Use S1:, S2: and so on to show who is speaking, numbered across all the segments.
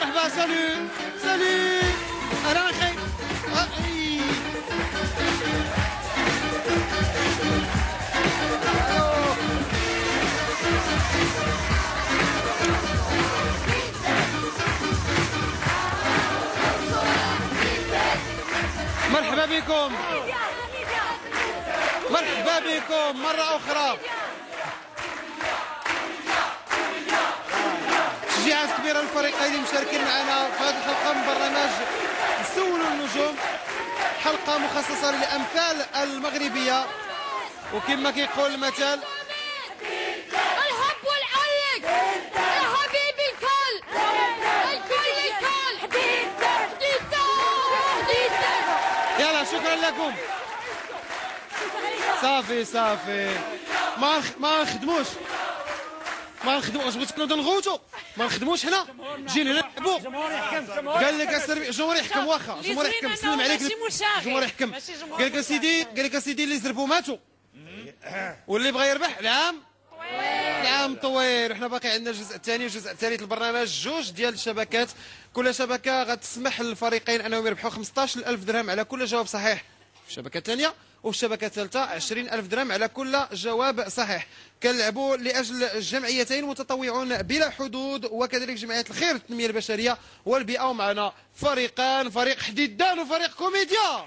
S1: مرحبا سالي سالي انا اخي مرحبا بكم مرحبا بكم مرة أخرى. تشجيعات كبيرة للفريقين اللي مشاركين معنا في هذه الحلقة من برنامج سولوا النجوم، حلقة مخصصة للأمثال المغربية، وكما كيقول المثل
S2: الحب والعلق يا حبيبي الكل حديدة.
S1: يلا شكرا لكم. صافي ما نخدموش واش بغيتو نغوتو ما نخدموش حنا جينا نلعبوا. قال لك الجمهور يحكم، واخا الجمهور يحكم سلم عليك الجمهور يحكم. قال لك اسيدي اللي زربوا ماتوا واللي بغى يربح العام طويل. وحنا باقي عندنا الجزء الثاني والجزء الثالث البرنامج، جوج ديال الشبكات، كل شبكه غتسمح للفريقين انهم يربحوا 15,000 درهم على كل جواب صحيح في الشبكه الثانيه، وفي الشبكه الثالثه 20,000 درهم على كل جواب صحيح. كنلعبوا لاجل جمعيتين متطوعون بلا حدود وكذلك جمعيه الخير التنميه البشريه والبيئه، ومعنا فريقان، فريق حديدان وفريق كوميديا.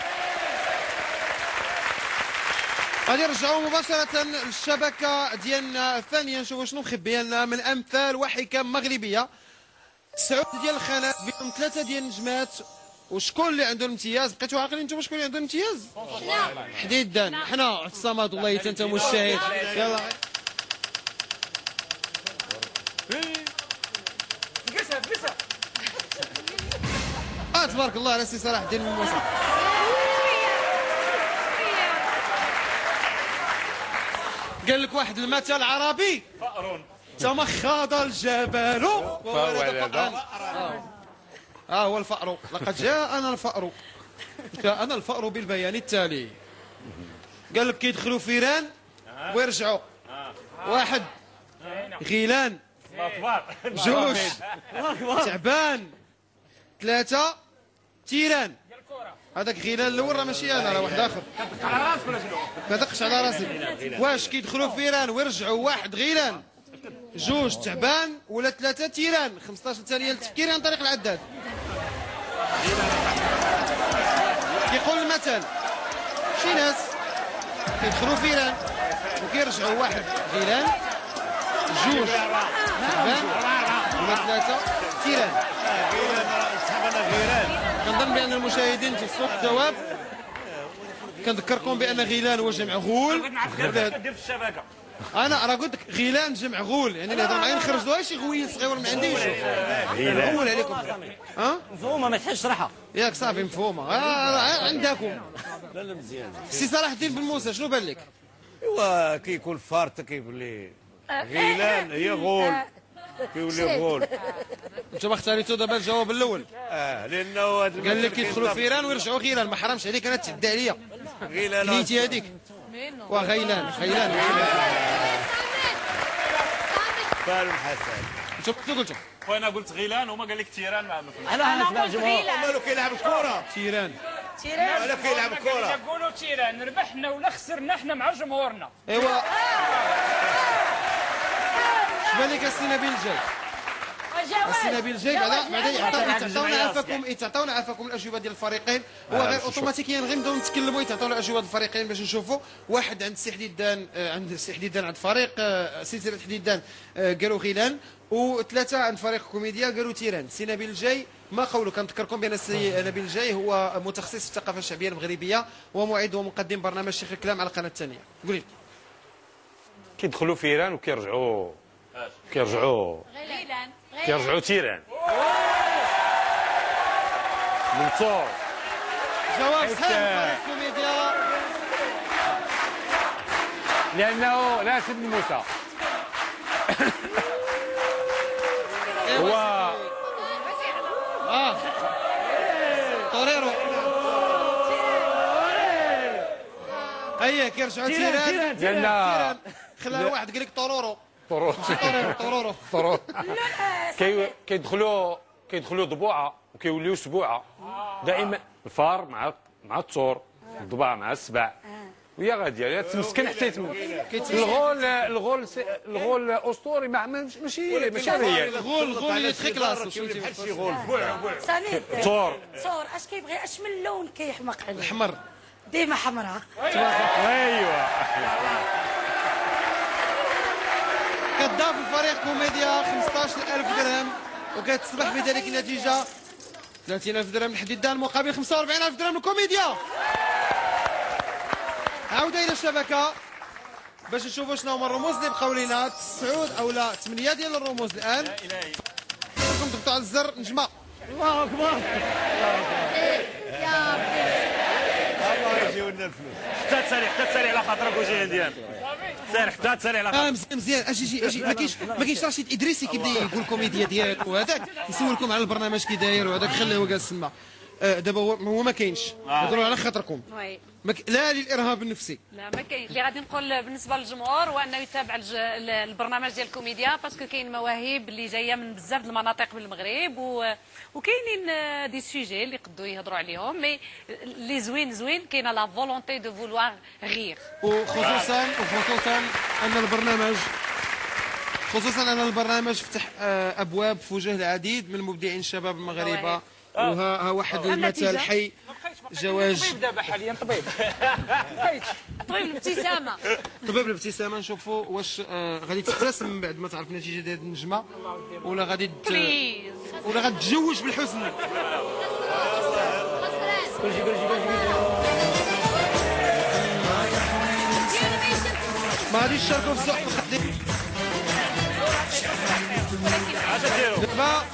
S1: غادي نرجعوا مباشرة للشبكة ديالنا الثانية، نشوفوا شنو مخبي لنا من أمثال وحكم مغربية. 9 ديال الخانات بهم 3 ديال النجمات، وشكون اللي عنده الامتياز؟ بقيتوا عاقلين نتوما شكون اللي عنده الامتياز؟ حديدان حنا عبد الصمد والله حتى انت مجتهد. يلا تبارك الله على سي صلاح الدين بن موسى. قال لك واحد المثل عربي فأر تمخض الجبل وولد فأر. هو الفأر. لقد جاءنا الفأر بالبيان التالي. قال لك كيدخلوا فيران ويرجعوا، واحد غيلان، جوج تعبان، 3 تيران. هذاك غيلان الاول راه ماشي انا، راه واحد اخر. ما دقش على راسي. واش كيدخلوا فيران ويرجعوا، واحد غيلان، جوج تعبان، ولا 3 تيران؟ 15 ثانيه للتفكير عن طريق العداد. كيقول المثل شي ناس كيدخلوا فيران وكيرجعوا، واحد غيلان، جوج تعبان، ولا 3 تيران. كنظن بان المشاهدين تيفوق الجواب. كنذكركم بان غيلان هو جمع غول. انا راه قلت لك غيلان جمع غول، يعني اللي هضر معايا نخرج له شي غويل صغير ما عنديش. غول عليكم.
S3: مفهومه ما تحتاجش شرحها.
S1: ياك صافي مفهومه. عندكم.
S3: لا مزيان.
S1: سي صلاح الدين بن موسى شنو بان لك؟
S3: ايوا كيكون فارت كيولي غيلان هي غول، كيولي غول.
S1: انتم اختاريتوا دابا الجواب الاول.
S3: لانه
S1: قال لك يدخلوا فيران ويرجعوا غيلان. ما حرمش عليك انا تعدى عليا.
S3: غيلان
S1: كليتي هذيك وغيلان
S3: فارم حسن.
S1: انتم قلتوا
S4: وانا قلت غيلان وما قال لك تيران. ما
S3: انا قلت غيلان. مالو كيلعب الكره
S1: تيران.
S3: ولا كيلعب الكره.
S4: نقولوا تيران، ربحنا ولا خسرنا احنا مع جمهورنا.
S1: ايوا شبان لك السي نبيل الجاي؟ السي نبيل الجاي بعدا يتعطونا عفاكم الاجوبه ديال الفريقين. هو غير اوتوماتيكيا غير نبداو نتكلموا يتعطونا الاجوبه ديال الفريقين باش نشوفوا. واحد عند سي حديدان، عند فريق سلسله حديدان قالوا غيلان، و3 عند فريق كوميديا قالوا تيران. سي نبيل الجاي ما قوله؟ كنذكركم بان السي نبيل الجاي هو متخصص في الثقافه الشعبيه المغربيه ومعد ومقدم برنامج شيخ الكلام على القناه الثانيه. قولي.
S5: كيدخلوا فيران وكيرجعوا كيرجعوا تيران. منصور.
S1: جواب صحيح فريق كوميديا،
S5: لانه ناصر بن موسى هو
S1: طوريرو. هيا كيرجعوا تيران.
S5: لان
S1: خلى واحد قال لك طورورو.
S5: طرور كيدخلوا كيدخلوا ضبوعه وكيوليو سبوعه. دائما الفار مع الثور، الضباع مع السبع، وهي غاديه تمسكن حتى يتم. الغول اسطوري ماشي ريال.
S1: الغول تري كلاس.
S3: بحال شي غول
S6: سمير
S5: الثور
S6: اش كيبغي اش من لون كيحمق عليه؟
S1: الحمر.
S6: ديما حمراء.
S5: ايوا
S1: كضاف الفريق كوميديا 15000 درهم، وكتصبح بذلك النتيجه 30000 درهم للحديدان مقابل 45000 درهم للكوميديا. عوده الى الشبكه باش نشوفوا شنو هما الرموز اللي بقاو لينا. 9 او لا 8 ديال الرموز الان. خصكم تضغطوا على الزر نجمه.
S2: الله اكبر. يا ربي
S3: الله يجيو لنا الفلوس.
S4: حتى تسالي على خاطرك وجهي ديالك. سير حتى تسالي على خاطرك.
S1: مزيان اجي ما كاينش رشيد ادريسي كيبدا يقول الكوميديا ديالك وهذاك يسولكم على البرنامج كي داير وهذاك خليه جالس تما. دابا هو ما كاينش. هضروا على خاطركم.
S7: وي
S1: لا للارهاب النفسي.
S7: لا ما كاين. اللي غادي نقول بالنسبه للجمهور هو انه يتابع البرنامج ديال الكوميديا باسكو كاين مواهب اللي جايه من بزاف د المناطق بالمغرب وكاينين دي سوجي اللي يقدروا يهضروا عليهم مي اللي زوين كاينه لا فولونتي دو فولوار غير.
S1: وخصوصا ان البرنامج فتح ابواب في وجه العديد من المبدعين الشباب المغاربه. وها واحد المثال حي جواج.
S4: طبيب دابا حاليا طبيب.
S7: طبيب الابتسامه.
S1: طبيب الابتسامه نشوفوا واش غادي تبتسم من بعد ما تعرف النتيجه ديال النجمه ولا غادي ولا غتتزوج بالحسن. ما غاديش تشاركوا في السوق الخديم. دابا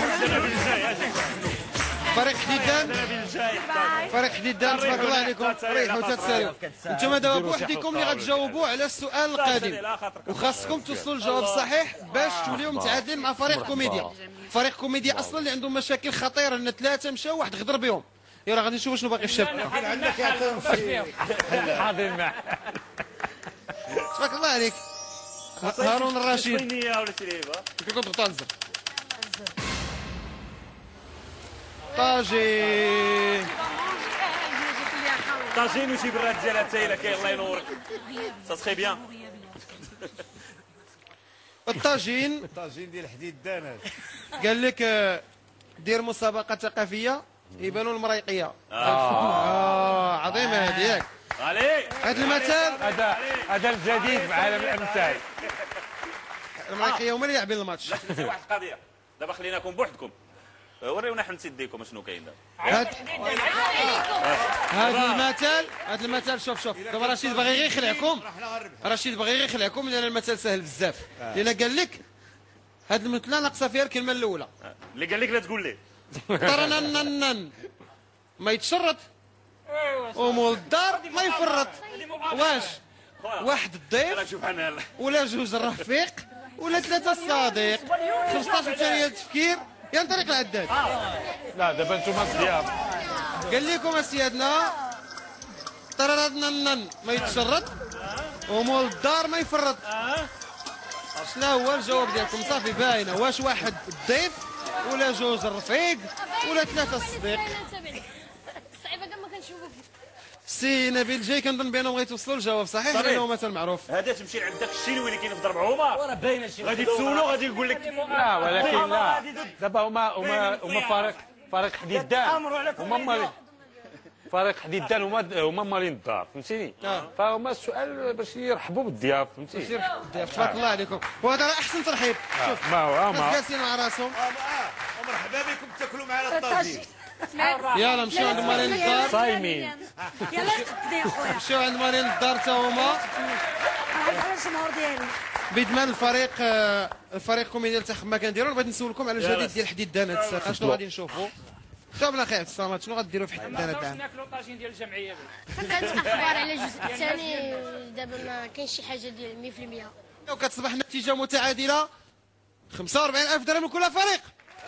S1: فريق حديدان تبارك الله عليكم. ريحوا تتسالوا انتم دابا بوحدكم اللي غتجاوبوا على السؤال القادم، وخاصكم توصلوا الجواب الصحيح باش توليو متعادلين مع فريق كوميديا. فريق كوميديا اصلا اللي عندهم مشاكل خطيره ان 3 مشاو واحد غدر بهم. يلا غادي نشوفوا شنو باقي في الشبكه.
S3: عندك يا
S5: حاضر معاه.
S1: تبارك الله عليك هارون الرشيد.
S4: ولا سليبه
S1: كيكون تضغطوا على الزر. طاجين
S4: طاجين وشي براد ديالها حتى الا كاين الله ينورك. سا سخي بيان.
S1: الطاجين
S3: ديال حديدان.
S1: قال لك دير مسابقه ثقافيه يبانوا المريقيه. عظيمه هذه ياك.
S4: علي
S1: هذا المثال
S5: هذا الجديد مع الامثال.
S1: المريقيه هما اللي لاعبين الماتش.
S4: واحد القضيه دابا خليناكم بوحدكم. وريونا حنا نسديكم شنو كاين دابا. هذا المثال شوف دابا رشيد باغي غير يخلعكم. لان المثال سهل بزاف. لان قال لك هذه المثله ناقصه فيها الكلمه الاولى. اللي قال لك لا تقول لي.
S1: طرنننن ما يتشرط ومول الدار ما يفرط. واش واحد الضيف ولا جوج الرفيق ولا 3 الصديق 15 ثانيه التفكير عن طريق العداد.
S5: لا دابا انتم الضياف.
S1: قال لكم اسيادنا طرنننن ما يتشرط ومول الدار ما يفرط. شنو هو الجواب ديالكم؟ صافي باينه. واش واحد الضيف ولا جوج الرفيق ولا 3 الصديق؟
S2: صعيبه كاع ما كنشوفو.
S1: سي نبيل جاي كنظن بانهم غيتوصلوا الجواب صحيح لانه مثل معروف.
S4: هذا تمشي لعند داك الشينوي اللي كاين في ضرب عمر وراه باينه شي غادي تسولو غادي يقول لك
S5: لا ولكن لا دابا هما فريق حديدان هما فريق حديدان هما مالين الدار فهمتيني. فهما السؤال باش يرحبوا بالضياف فهمتي.
S1: تبارك الله عليكم. وهذا راه احسن ترحيب. شوف
S5: ما هو
S1: الناس جالسين مع راسهم.
S3: ومرحبا بكم تاكلوا معنا الطاجين.
S1: يلا نمشيو عند مالين الدار.
S5: صايمين.
S6: يلا تقدي خويا.
S1: نمشيو عند مالين الدار حتى هما.
S6: على الجمهور ديالي.
S1: بيدمان الفريق كوميديا تاع ما كنديروا. بغيت نسولكم على الجديد ديال حديدان هاد الساعه. شنو غادي نشوفوا؟ شوف اخي عبد الصمد شنو غديروا في حديدان هاد العام؟
S4: ناكلوا طاجين ديال الجمعيه.
S2: كانت اخبار على الجزء الثاني دابا ما كاينش شي حاجه ديال 100%.
S1: وكتصبح النتيجه متعادله 45000 درهم لكل فريق.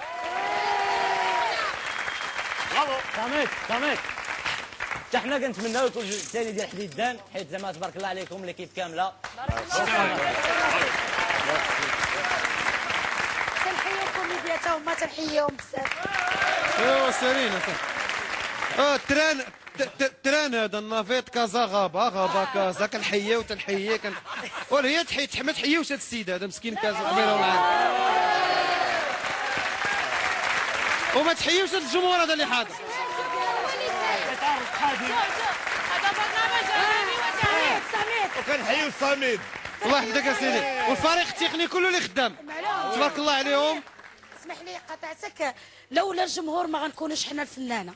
S8: صامت حتى حنا كنتمناو يكون الجزء الثاني ديال حديدان حيت زعما تبارك الله عليكم ليكيب كامله.
S6: تنحيوا الكوميديا تا هما كنحييهم بزاف.
S4: ايوا سالينا التران هذا النافيط كازا غابا كازا كنحييو تنحيي ولا هي تحيي ما تحييوش هذا السيد هذا مسكين كازا عميره معاه وما تحييوش هذا الجمهور هذا اللي حاضر.
S7: هذا برنامج اغاني وتهنئه.
S3: وكنحييو الصميد.
S4: الله يحفظك يا سيدي والفريق التقني كله اللي خدام تبارك الله عليهم.
S6: اسمح لي قطعتك، لولا الجمهور ما غنكونوش حنا الفنانه.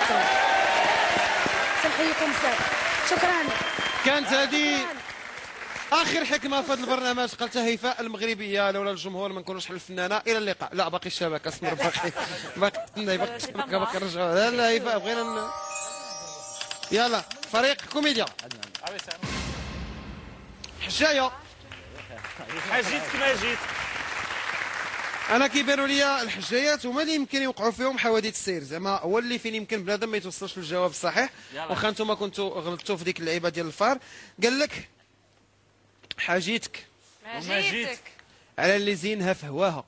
S6: تنحييكم بزاف، شكرا.
S4: كانت هذه اخر حكمه في هذا البرنامج قالتها هيفاء المغربيه، لولا الجمهور ما نكونوش حنا الفنانه. الى اللقاء. لا باقي الشبكه اسمر باقي نرجعوا. لا هيفاء بغينا يلا فريق كوميديا حجايه.
S5: حاجيتك ما جيت.
S4: انا كيبانوا لي الحجايات هما اللي يمكن يوقعوا فيهم حوادث السير، زعما هو اللي فين يمكن بنادم ما يتوصلش للجواب الصحيح. واخا نتوما كنتوا غلطتوا في ديك اللعيبه ديال الفار. قال لك حاجيتك على اللي زينها في هواها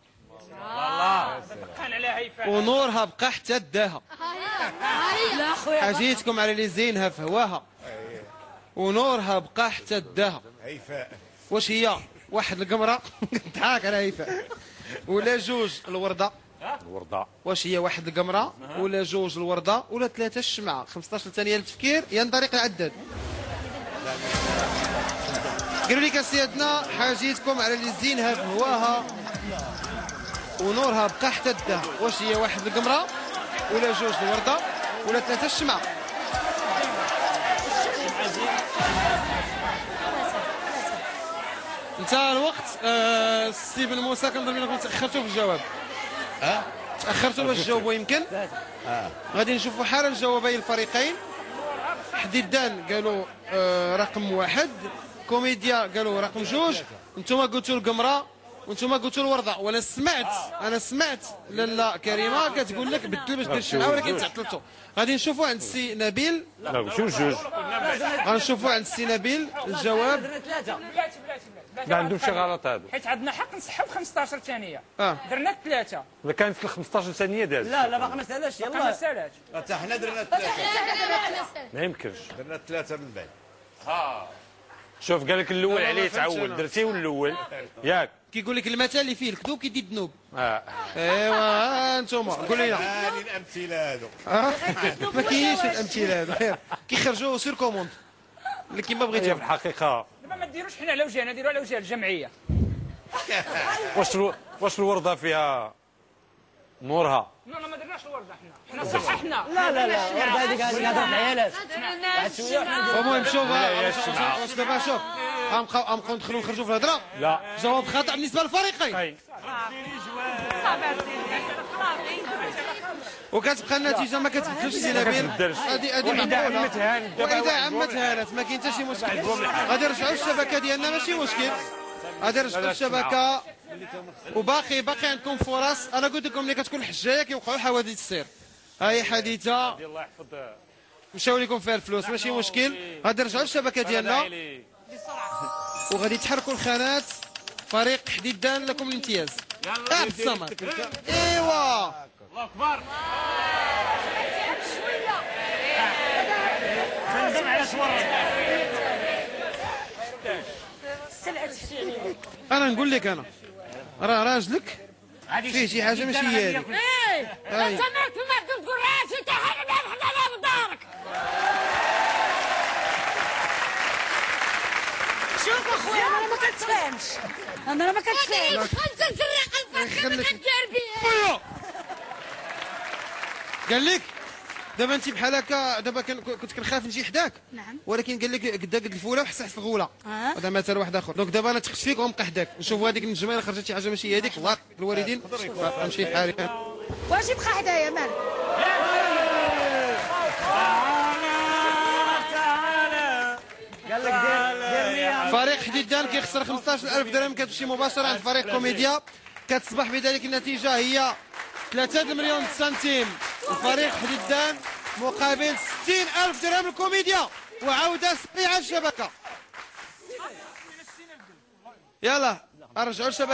S4: ونورها بقى حتى داها.
S6: لا خويا
S4: حاجيتكم على اللي زينها في هواها ونورها بقى حتى داها.
S3: هيفاء
S4: واش هي واحد القمره ضحك على هيفاء ولا جوج الورده؟
S5: الورده.
S4: واش هي واحد القمره ولا جوج الورده ولا ثلاثه الشمعه؟ 15 ثانيه للتفكير يا طريق العداد. قالوا لك سيادنا حاجيتكم على اللي زينها في هواها ونورها بقى حتى داها. واش هي واحد القمره ولا جوج الورده ولا ثلاثه الشمعه؟ انت الوقت السي بن موسى كنظن انكم تاخرتوا في الجواب. تاخرتوا باش تجاوبوا يمكن. غادي نشوفوا حالا الجوابين الفريقين. حديدان قالوا رقم واحد، كوميديا قالوا رقم جوج، انتم قلتوا القمره وانتم قلتوا الورده. وانا سمعت لاله كريمه كتقول لك بدل باش دير الشمعه ولكن تعطلتوا. غادي نشوفوا عند السي نبيل.
S5: لا شو جوج.
S4: غنشوفوا عند السي نبيل الجواب.
S5: ما عندهم شي غلط هذا.
S9: حيت عندنا حق نسحب 15 ثانيه.
S5: درنا
S9: 3.
S5: الا كانت في 15 ثانيه داز.
S8: لا باقي ما سالش. يلا
S9: ما سالش.
S3: حتى حنا درنا 3.
S5: ما يمكنش.
S3: درنا 3 من بعد.
S5: شوف قال لك الاول عليه تعول درتيه الاول ياك.
S4: كيقول لك المثل اللي فيه الكذوب كيدي الذنوب. ايوا انتوما قولوا لنا.
S3: هاني الامثله هادو.
S4: ما كاينش الامثله هادو كيخرجوا سير كوموند اللي كيما بغيتي.
S5: في الحقيقه
S9: دابا ما ديروش حنا على وجهنا، ديروا على وجه الجمعيه.
S5: واش الورده فيها نورها؟
S9: لا ما درناش الورده حنا صححنا.
S8: لا الورده هذيك هضره العيالات.
S4: المهم شوف واش دابا شوف غنبقاو ندخلوا نخرجوا في الهضره.
S5: لا
S4: جواب خاطئ بالنسبه للفريقين. وكتبقى النتيجه ما كتبدلش سي نبيل. هذه مقبوله. واذا عمت هانت ما كاين حتى شي مشكل. غادي نرجعوا للشبكه ديالنا ماشي مشكل. غادي نرجعوا للشبكه وباقي عندكم فرص. انا قلت لكم ملي كتكون الحجايه كيوقعوا حوادث السير. هاي حديثه
S5: الله يحفظ
S4: مشاو لكم فيها الفلوس ماشي مشكل. غادي نرجعوا للشبكه ديالنا وغادي تحركوا الخانات. فريق حديدان لكم الامتياز. عبد الصمد. ايوا
S5: الله اكبر.
S4: انا نقول لك انا راه راجلك فيه شي حاجه ماشي هي هذيك.
S7: انت مالك ما تقول راسي تحل حنا بدارك.
S6: شوف اخويا انا ما كنتفاهمش. انا ما كنتفاهمش.
S7: انت تسرق الفرق ما كدير بيه.
S4: قال لك دابا انت بحال هكا. دابا كنت كنخاف نجي حداك.
S6: نعم.
S4: ولكن قال لك قداك الفوله وحسح في الغوله. هذا مثال واحد اخر. دونك دابا انا تخش فيك ونبقى حداك نشوفوا هذيك النجمه خرجت شي حاجه ماشي هذيك. الله الوالدين نمشي بحالي.
S6: واش يبقى حدايا مالك؟
S8: قال لك دير
S4: فريق حديدان كيخسر 15000 درهم كتمشي مباشره عند فريق كوميديا. كتصبح بذلك النتيجه هي 3 مليون سنتيم لفريق حديدان مقابل 60000 درهم الكوميديا. وعوده سريعه الشبكه. يلا ارجعوا الشبكه.